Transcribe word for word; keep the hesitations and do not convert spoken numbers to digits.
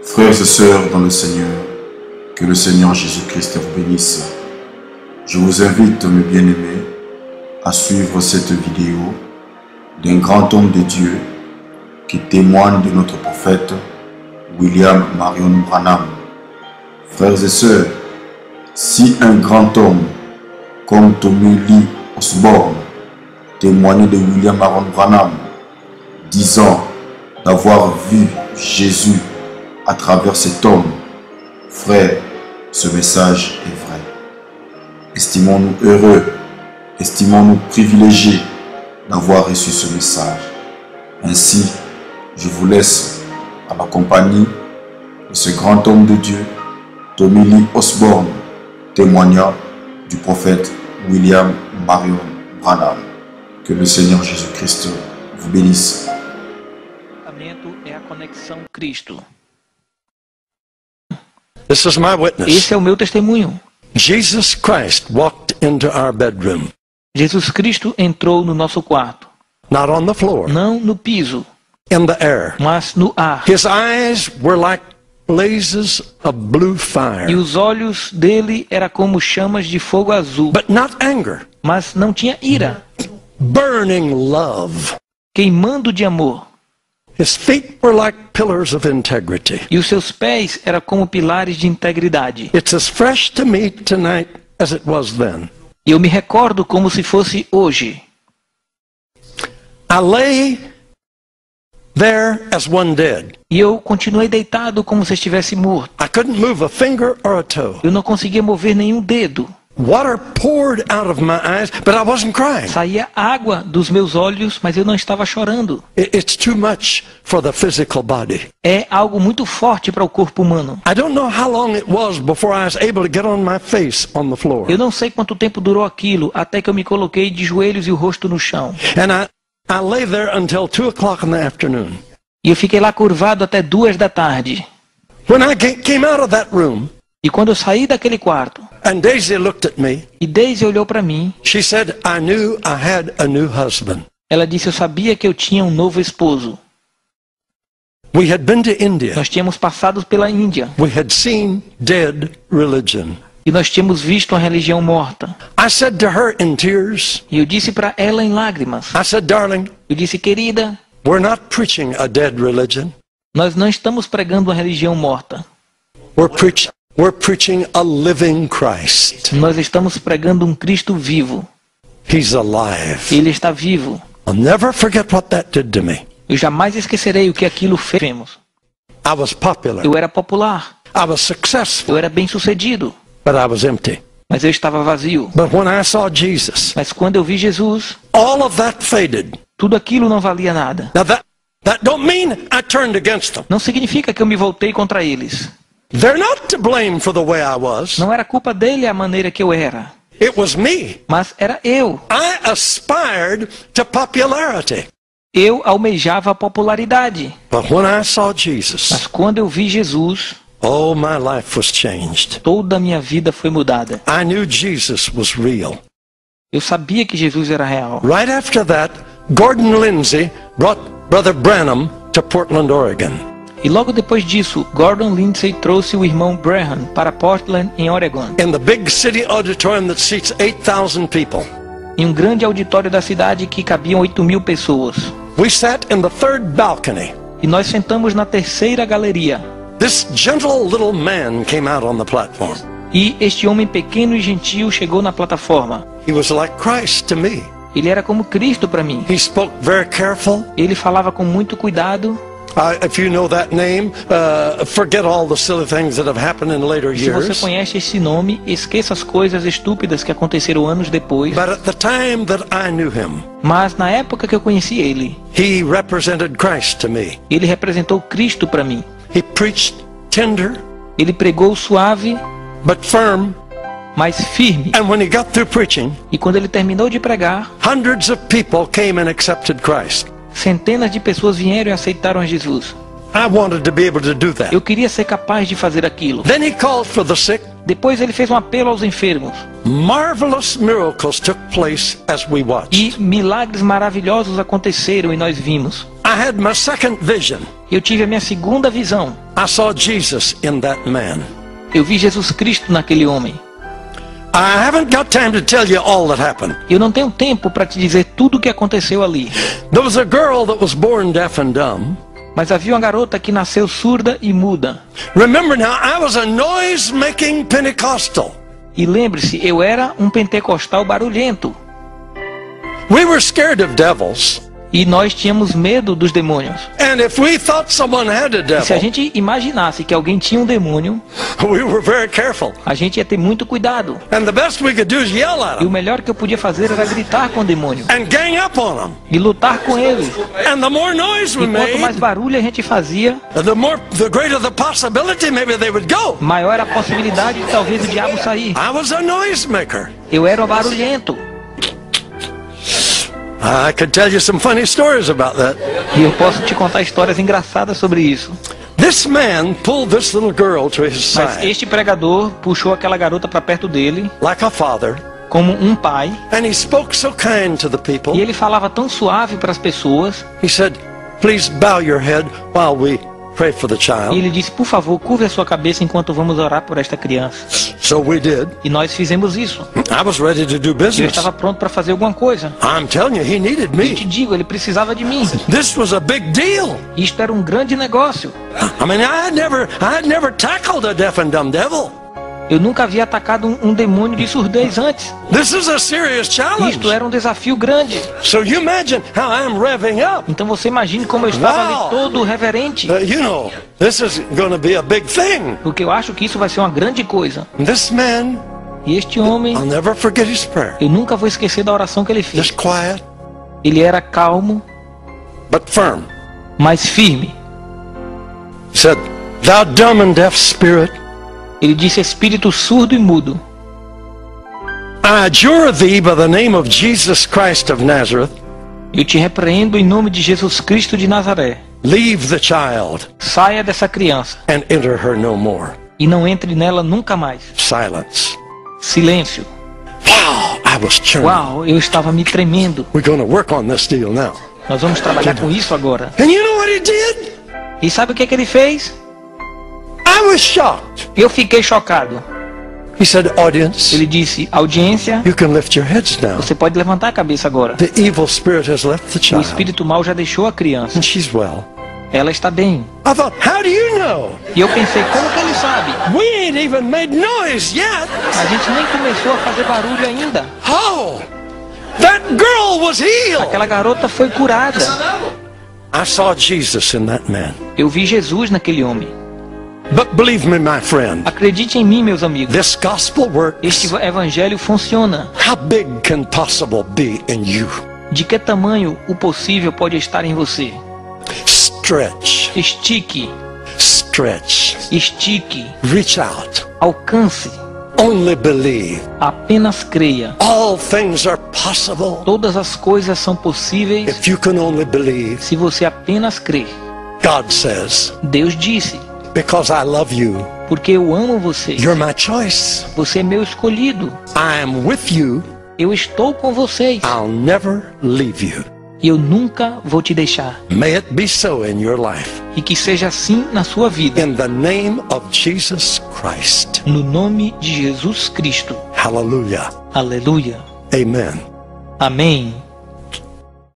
Frères et sœurs dans le Seigneur, que le Seigneur Jésus-Christ vous bénisse. Je vous invite, mes bien-aimés, à suivre cette vidéo d'un grand homme de Dieu qui témoigne de notre prophète William Marion Branham. Frères et sœurs, si un grand homme comme Tommy Lee Osborne témoignait de William Marion Branham, disant d'avoir vu Jésus à travers cet homme, frère, ce message est vrai. Estimons-nous heureux, estimons-nous privilégiés d'avoir reçu ce message. Ainsi, je vous laisse à la compagnie de ce grand homme de Dieu, Tommy Lee Osborne, témoignant du prophète William Marion Branham. Que le Seigneur Jésus-Christ vous bénisse. É a conexão Cristo. This is my witness. Esse é o meu testemunho. Jesus Christ walked into our bedroom. Jesus Cristo entrou no nosso quarto. Not on the floor. Não no piso. In the air. Mas no ar. His eyes were like blazes of blue fire. E os olhos dele eram como chamas de fogo azul. But not anger. Mas não tinha ira. Burning love. Queimando de amor. His feet were like pillars of integrity. E os seus pés eram como pilares de integridade. It's as fresh to me tonight as it was then. E eu me recordo como se fosse hoje. I lay there as one dead. E eu continuei deitado como se estivesse morto. I couldn't move a finger or a toe. Eu não conseguia mover nenhum dedo. Water poured out of my eyes, but I wasn't crying. Saía água dos meus olhos, mas eu não estava chorando. It's too much for the physical body. É algo muito forte para o corpo humano. I don't know how long it was before I was able to get on my face on the floor. Eu não sei quanto tempo durou aquilo, até que eu me coloquei de joelhos e o rosto no chão. And I, I lay there until two o'clock in the afternoon. E eu fiquei lá curvado até duas da tarde. When I came out of that room, e quando eu saí daquele quarto, and Daisy looked at me, e Daisy olhou para mim, she said, I knew I had a new husband. Ela disse, eu sabia que eu tinha um novo esposo. We had been to India. Nós tínhamos passado pela Índia. We had seen dead religion. E nós tínhamos visto a religião morta. I said to her in tears, e eu disse para ela em lágrimas. I said, darling, eu disse, querida, we're not preaching a dead religion. Nós não estamos pregando uma religião morta. We're preaching We're preaching a living Christ. Nós estamos pregando um Cristo vivo. He's alive. Ele está vivo. I'll never forget what that did to me. Eu jamais esquecerei o que aquilo fez. I was popular. Eu era popular. I was successful. Eu era bem-sucedido. But I was empty. Mas eu estava vazio. But when I saw Jesus, mas quando eu vi Jesus, all of that faded. Tudo aquilo não valia nada. Now that that don't mean I turned against them. Não significa que eu me voltei contra eles. They're not to blame for the way I was. Não era culpa dele a maneira que eu era. It was me. Mas era eu. I aspired to popularity. Eu almejava a popularidade. But when I saw Jesus, mas quando eu vi Jesus, oh, my life was changed. Toda a minha vida foi mudada. I knew Jesus was real. Eu sabia que Jesus era real. Right after that, Gordon Lindsay brought Brother Branham to Portland, Oregon. E logo depois disso, Gordon Lindsay trouxe o irmão Branham para Portland, em Oregon. In the big city auditorium that seats eight thousand people. Em um grande auditório da cidade que cabiam oito mil pessoas. We sat in the third balcony. E nós sentamos na terceira galeria. This gentle little man came out on the platform. E este homem pequeno e gentil chegou na plataforma. He was like Christ to me. Ele era como Cristo para mim. He spoke very careful. Ele falava com muito cuidado. Uh, if you know that name, uh, forget all the silly things that have happened in later years. Se você conhece esse nome, esqueça as coisas estúpidas que aconteceram anos depois. But at the time that I knew him, mas na época que eu conheci ele, he represented Christ to me. Ele representou Cristo para mim. He preached tender. Ele pregou suave, but firm. Mas firme. And when he got through preaching, e quando ele terminou de pregar, hundreds of people came and accepted Christ. Centenas de pessoas vieram e aceitaram a Jesus. I wanted to be able to do that. Eu queria ser capaz de fazer aquilo. Then he called for the sick. Depois ele fez um apelo aos enfermos. Marvelous miracles took place as we watched. E milagres maravilhosos aconteceram e nós vimos. I had my second vision. Eu tive a minha segunda visão. I saw Jesus in that man. Eu vi Jesus Cristo naquele homem. I haven't got time to tell you all that happened. Eu não tenho tempo para te dizer tudo o que aconteceu ali. There was a girl that was born deaf and dumb. Mas havia uma garota que nasceu surda e muda. Remember now, I was a noise-making Pentecostal. E lembre-se, eu era um pentecostal barulhento. We were scared of devils. E nós tínhamos medo dos demônios. And if we thought someone had a E se a devil, gente imaginasse que alguém tinha um demônio, we were very careful. a gente ia ter muito cuidado. And the best we could do is yell at E o them melhor que eu podia fazer era gritar com o demônio. and gang up on them. E lutar com ele. And the more noise we E quanto mais made, barulho a gente fazia, the more, the greater the possibility maybe they would go. maior era a possibilidade de talvez o diabo sair. I was a noisemaker. Eu era o barulhento. I could tell you some funny stories about that. E eu posso te contar histórias engraçadas sobre isso. This man pulled this little girl to his Mas side este pregador puxou aquela garota para perto dele, like a father, como um pai. and he spoke so kind to the people. E ele falava tão suave para as pessoas. He said, please bow your head while we pray for the E child. ele disse, por favor, curve a sua cabeça enquanto vamos orar por esta criança. So we did. E nós fizemos isso. I was ready to do E eu business. estava pronto para fazer alguma coisa. I'm telling you, he needed Eu te me. digo, ele precisava de mim. This was a big deal. Isto era um grande negócio. I mean, I had never, I had never tackled a deaf and dumb devil. Eu nunca havia atacado um, um demônio de surdez antes. This is a serious challenge. Isto era um desafio grande. So you imagine how I'm revving up. Então você imagine como eu estava Uau! ali todo reverente. Uh, you know, this is going to be a big thing. Porque eu acho que isso vai ser uma grande coisa. And this man, E este homem, I'll never forget his prayer. eu nunca vou esquecer da oração que ele fez. Just quiet, Ele era calmo, but firm. mas firme. He said, thou dumb and deaf spirit, Ele disse, espírito surdo e mudo, I adjure thee by the name of Jesus Christ of Nazareth, eu te repreendo em nome de Jesus Cristo de Nazaré. leave the child Saia dessa criança and enter her no more. e não entre nela nunca mais. Silence. Silêncio. Wow, I was churning. Uau, eu estava me tremendo. We're going to work on this deal now. Nós vamos trabalhar com isso agora. And you know what he did? E sabe o que, que ele fez? I was shocked. Eu fiquei chocado. He said, audience, Ele disse, audiência, you can lift your heads now. você pode levantar a cabeça agora. The evil spirit has left the O child, espírito mau já deixou a criança. and she's well. Ela está bem. I thought, how do you know? E eu pensei, como que ele sabe? We ain't even made noise yet. A gente nem começou a fazer barulho ainda. Oh, that girl was healed. Aquela garota foi curada. I saw Jesus in that man. Eu vi Jesus naquele homem. But believe me, my friend, Acredite em mim, meus amigos. this gospel works. Este evangelho funciona. How big can possible be in you? De que tamanho o possível pode estar em você? Stretch, Estique, stretch, estique, reach out. alcance. Only believe. Apenas creia. All things are possible Todas as coisas são possíveis if you can only believe. se você apenas crer. God says, Deus disse, because I love you, porque eu amo você. you're my choice. Você é meu escolhido. I am with you. Eu estou com vocês. I'll never leave you. E eu nunca vou te deixar. May it be so in your life. E que seja assim na sua vida. In the name of Jesus Christ. No nome de Jesus Cristo. Hallelujah. Aleluia. Amen. Amém.